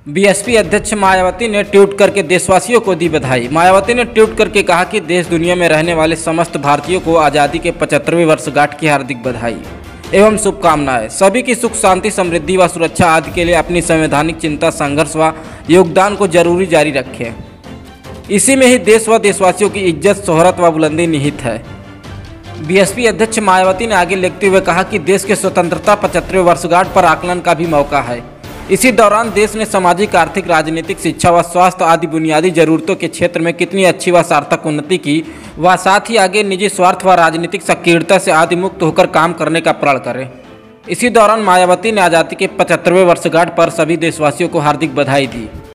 BSP अध्यक्ष मायावती ने tweet करके देशवासियों को दी बधाई। मायावती ने ट्वीट करके कहा कि देश दुनिया में रहने वाले समस्त भारतीयों को आज़ादी के 75वें वर्षगांठ की हार्दिक बधाई एवं शुभकामनाएं। सभी की सुख शांति समृद्धि व सुरक्षा आदि के लिए अपनी संवैधानिक चिंता संघर्ष व योगदान को जरूरी जारी रखें। इसी में ही देश व देशवासियों की इज्जत शोहरत व बुलंदी निहित है। बीएसपी अध्यक्ष मायावती ने आगे लिखते हुए कहा कि देश के स्वतंत्रता 75वें वर्षगांठ पर आकलन का भी मौका है। इसी दौरान देश ने सामाजिक, आर्थिक, राजनीतिक, शिक्षा व स्वास्थ्य आदि बुनियादी जरूरतों के क्षेत्र में कितनी अच्छी व सार्थक उन्नति की व साथ ही आगे निजी स्वार्थ व राजनीतिक सक्रियता से आदि मुक्त होकर काम करने का प्रण करें। इसी दौरान मायावती ने आज़ादी के 75वें वर्षगांठ पर सभी देशवासियों को हार्दिक बधाई दी।